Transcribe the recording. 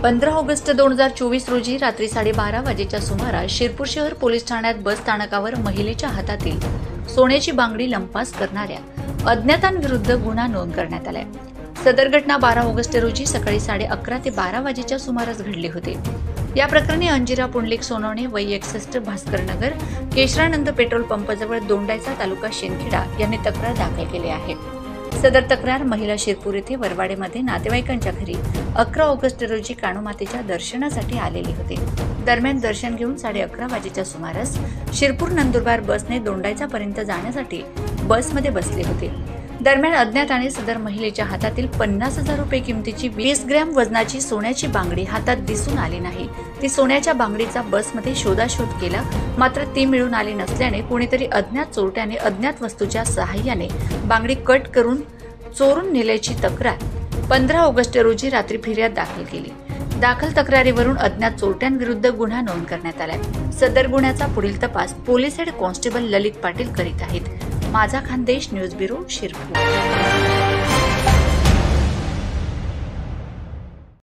15 August 2024 रोजी रात्री 12:30 वाजेच्या सुमारास शिरपूर शहर पोलीस ठाण्यात बस स्थानकावर महिलेच्या हातातील सोन्याची बांगडी लंपास करणाऱ्या अज्ञातांविरुद्ध गुन्हा नोंद करण्यात आलाय। सदर घटना 12 ऑगस्ट रोजी सकाळी 11:30 ते 12 वाजेच्या सुमारास घडली होती। या प्रकरणी अंजिरा पुंडलिक सोनवणे वय 61 भास्करनगर केशरानंद पेट्रोल पंपाजवळ दोंडाईचा तालुका शेनखेडा यांनी तक्रार दाखल केली आहे। सदर तक्रार महिला शिरपूर येथे वरवाडेमध्ये नातेवाईकांच्या घरी 11 ऑगस्ट रोजी काणूमातेच्या दर्शनासाठी आलेली होती। दरम्यान दर्शन घेऊन 11:30 वाजेच्या सुमारास शिरपूर नंदुरबार बसने दोंडाईचा पर्यंत जाण्यासाठी बसमध्ये बसले होते। दरम्यान अज्ञाताने सदर महिलेच्या हातातील 50,000 रुपये किमतीची 20 ग्रॅम वजनाची सोन्याची बांगडी हातात दिसून आली नाही। ती सोन्याच्या बांगडीचा बसमध्ये शोधाशोध केला, मात्र ती मिळून आली नसल्याने कोणीतरी अज्ञात चोरट्याने अज्ञात वस्तूच्या सहाय्याने बांगडी कट करून चोरून नेल्याची तक्रार 15 ऑगस्ट रोजी रात्री फिर्याद दाखल केली। दाखल तक्रारीवरून अज्ञात चोरट्यांविरुद्ध गुन्हा नोंद करण्यात आलाय। सदर गुन्ह्याचा पुढील तपास police head constable Lalit Patil करीत आहेत। माझा खानदेश न्यूज ब्युरो शिरपूर।